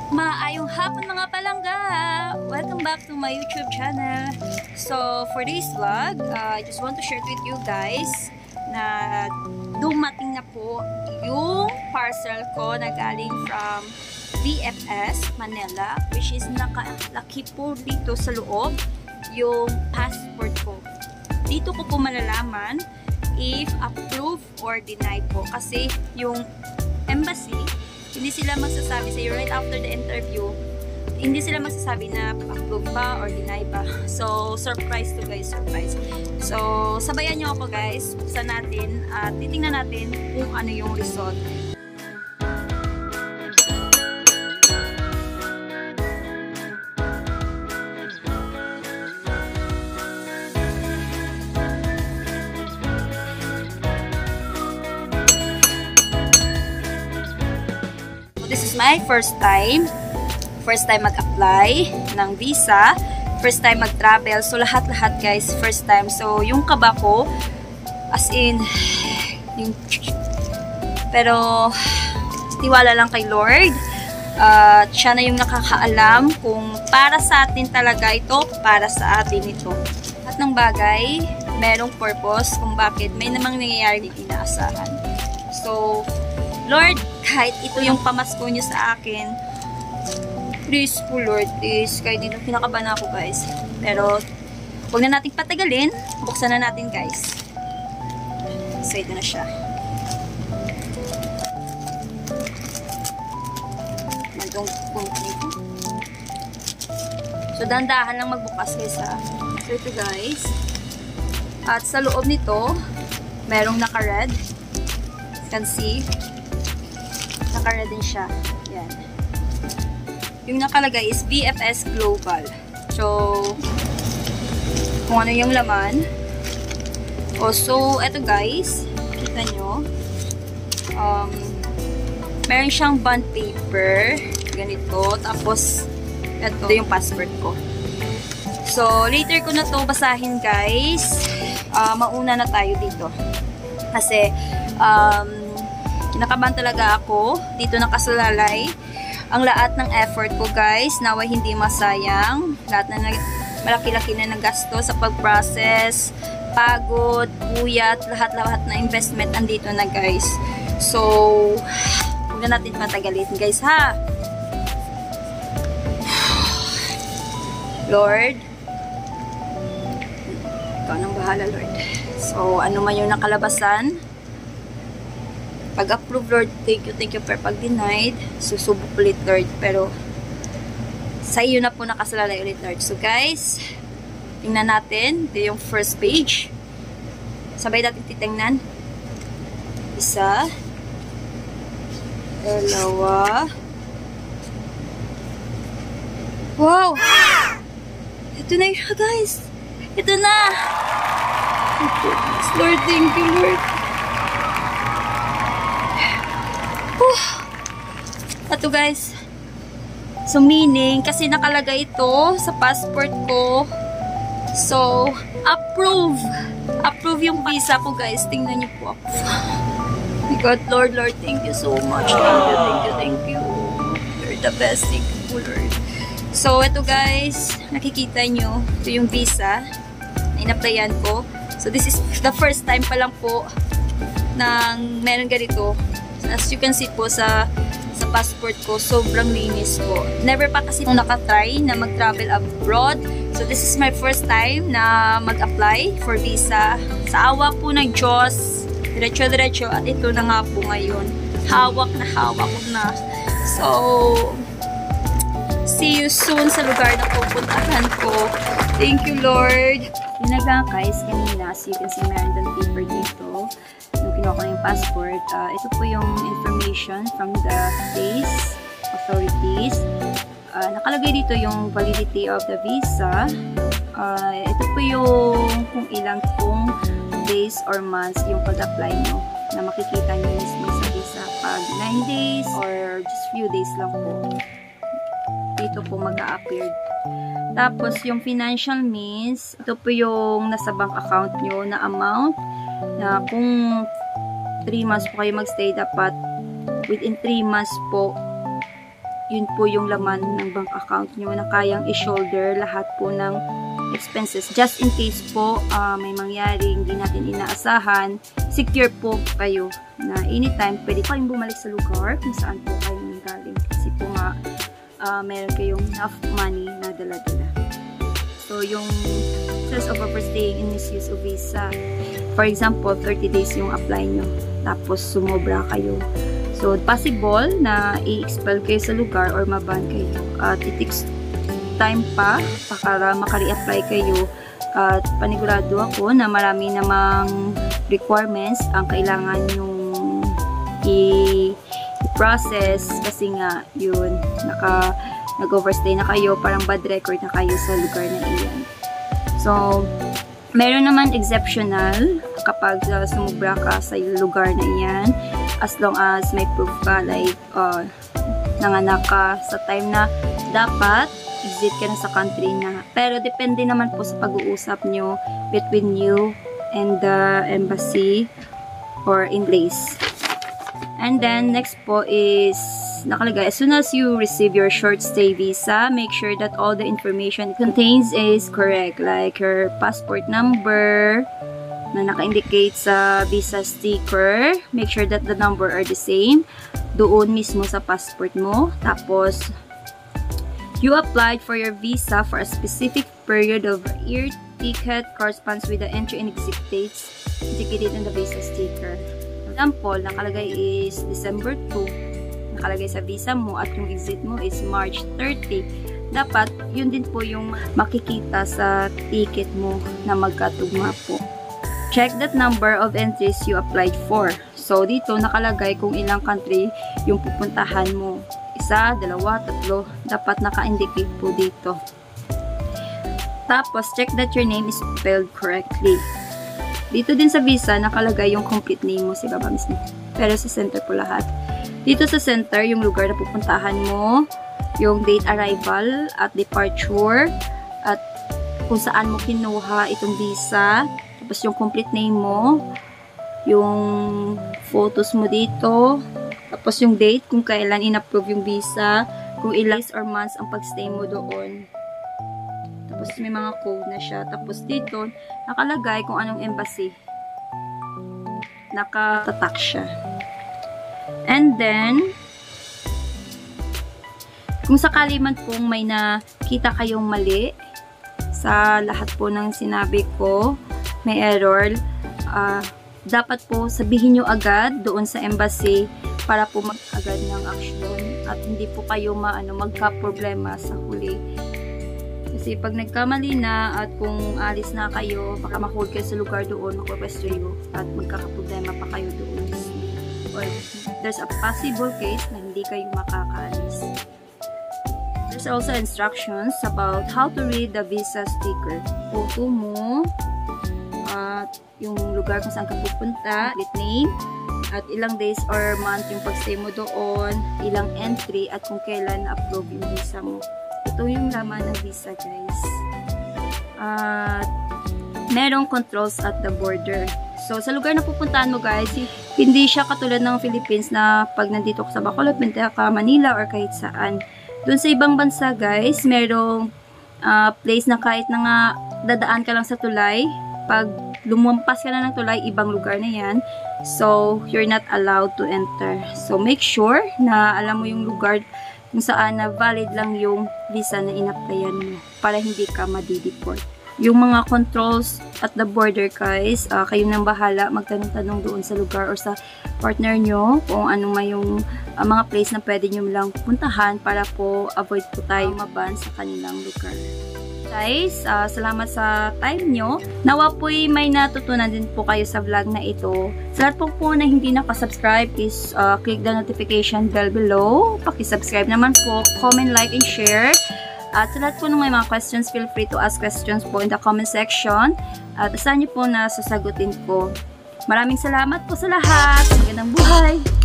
Maayong hapon mga palangga! Welcome back to my YouTube channel. So, for this vlog, I just want to share with you guys na dumating na po yung parcel ko na galing from VFS Manila, which is nakalaki po dito sa loob yung passport ko. Dito ko po malalaman if approved or denied po, kasi yung embassy, hindi sila magsasabi sa'yo right after the interview, hindi sila magsasabi na approve ba or deny ba. So, surprise to guys, surprise. So, sabayan nyo ako guys, buksan natin at titingnan natin kung ano yung result. This is my first time mag-apply ng visa, first time mag-travel, so lahat-lahat guys, first time. So yung kaba ko, as in, pero tiwala lang kay Lord, siya na yung nakakaalam kung para sa atin talaga ito, para sa atin ito. At ng bagay, merong purpose kung bakit may namang nangyayari din inaasahan. So, Lord, kahit ito yung pamasko niyo sa akin, please po Lord, please. Kahit dito kinakabahan ako guys. Pero, huwag na natin patagalin. Buksan na natin guys. So, ito na siya. Nandong punta nito. So, dandahan lang magbukas guys ha. So, ito guys. At sa loob nito, merong naka-red. You can see. Naka-red din siya. Yan. Yung nakalagay is VFS Global. So, kung ano yung laman. So, eto guys. Kita nyo. Meron siyang bond paper. Ganito. Tapos, eto yung passport ko. So, later ko na to basahin guys. Mauna na tayo dito. Kasi, kinakabahan talaga ako. Dito nakasalalay ang lahat ng effort ko guys. Naway hindi masayang. Lahat na malaki-laki na nagastos sa pag-process, pagod, puyat, lahat-lahat na investment andito na guys. So, huwag na natin patagalin guys ha. Lord, ikaw nang bahala Lord. So, ano man yung nakalabasan, pag-approve, Lord, thank you for pag-denied. Susubok ulit, Lord. Pero, sa iyo na po nakasalalay ulit, Lord. So, guys, tingnan natin. Ito yung first page. Sabay natin titingnan. Isa. Dalawa. Wow! Ito na yun, guys. Ito na! Lord, thank you, Lord. Ito guys, so meaning, kasi nakalagay ito sa passport ko, so approve yung visa ko guys. Tingnan niyo po ako. My God, Lord, thank you so much. Thank you. You're the best. Thank you, Lord. So ito guys, nakikita nyo, ito yung visa na in-applyan ko. So this is the first time pa lang po nang meron ganito. As you can see po sa passport ko, sobrang linis po. Never pa kasi nakatry na mag-travel abroad. So, this is my first time na mag-apply for visa. Sa awa po ng Diyos, diretso-diretso, at ito na nga po ngayon. Hawak ko na. So, see you soon sa lugar na pupuntahan ko. Thank you, Lord. Yun na nga guys, kanina, as you can see, meron ng paper dito. Kinuha ko na yung passport. Ito po yung information from the place authorities. Nakalagay dito yung validity of the visa. Ito po yung kung ilang days or months yung pag-apply nyo, na makikita nyo mismo sa visa. Pag 9 days or just few days lang po, dito po mag-a-appear. Tapos yung financial means, ito po yung nasa bank account nyo na amount, na kung 3 months po kayo magstay, dapat within 3 months po yun po yung laman ng bank account nyo na kayang i-shoulder lahat po ng expenses. Just in case po may mangyari hindi natin inaasahan, secure po kayo na anytime pwede kayong bumalik sa lugar kung saan po kayo nanggaling. Kasi po nga meron kayong enough money na dala-dala. So yung stress of overstaying in misuse of visa, for example 30 days yung apply nyo tapos sumobra kayo. So, possible na i-expel kayo sa lugar or maban kayo. At it takes time pa para maka-reapply kayo. At panigurado ako na marami namang requirements ang kailangan yung i-process kasi nga yun, nag-overstay na kayo, parang bad record na kayo sa lugar na iyan. So, meron naman exceptional kapag sumubra ka sa lugar na iyan. As long as may proof ka, like nanganak ka sa time na dapat exit ka na sa country na. Pero depende naman po sa pag-uusap nyo between you and the embassy or in place. And then next po is nakalagay, as soon as you receive your short stay visa, make sure that all the information it contains is correct, like your passport number na naka-indicate sa visa sticker. Make sure that the number are the same doon mismo sa passport mo. Tapos, you applied for your visa for a specific period of year ticket corresponds with the entry and exit dates indicated in the visa sticker. For example, nakalagay is December 2. Nakalagay sa visa mo at yung exit mo is March 30. Dapat, yun din po yung makikita sa ticket mo na magkatugma po. Check that number of entries you applied for. So, dito nakalagay kung ilang country yung pupuntahan mo. Isa, dalawa, tatlo. Dapat naka-indicate po dito. Tapos, check that your name is spelled correctly. Dito din sa visa, nakalagay yung complete name mo sa baba mismo. Pero sa center po lahat. Dito sa center, yung lugar na pupuntahan mo, yung date arrival at departure, at kung saan mo kinuha itong visa. Tapos yung complete name mo, yung photos mo dito, tapos yung date, kung kailan in-approve yung visa, kung ilang days or months ang pag-stay mo doon. Tapos may mga code na siya. Tapos dito, nakalagay kung anong embassy. Nakatatak siya. And then, kung sakali man pong may nakita kayong mali sa lahat po ng sinabi ko, may error, dapat po sabihin nyo agad doon sa embassy para po mag-agad ng action at hindi po kayo magka-problema sa huli. Kasi pag nagkamali na at kung alis na kayo, baka ma-hold kayo sa lugar doon, makwepwesto nyo at magkakaproblema pa kayo doon. Or there's a possible case na hindi kayo makakaalis. There's also instructions about how to read the visa sticker. Photo mo, yung lugar kung saan ka pupunta, name, at ilang days or month yung pagstay mo doon, ilang entry, at kung kailan na-approve yung visa mo. Ito yung laman ng visa, guys. At merong controls at the border. So, sa lugar na pupuntahan mo, guys, hindi siya katulad ng Philippines na pag nandito ka sa Bacolod, Manila, Manila, or kahit saan. Doon sa ibang bansa, guys, merong place na kahit na nga dadaan ka lang sa tulay, pag lumampas ka na ng tulay, ibang lugar na yan. So, you're not allowed to enter. So, make sure na alam mo yung lugar kung saan na valid lang yung visa na in-applyan mo para hindi ka madideport. Yung mga controls at the border, guys, kayo nang bahala magtanong-tanong doon sa lugar or sa partner nyo kung ano may yung mga place na pwede nyo lang puntahan para po avoid po tayo maban sa kanilang lugar. Guys, salamat sa time nyo. Nawa po'y may natutunan din po kayo sa vlog na ito. Sa lahat po na hindi nakasubscribe, please click the notification bell below. Pakisubscribe naman po, comment, like, and share. At sa lahat po ng may mga questions, feel free to ask questions po in the comment section. At asahan nyo po na sasagutin ko. Maraming salamat po sa lahat. Magandang buhay!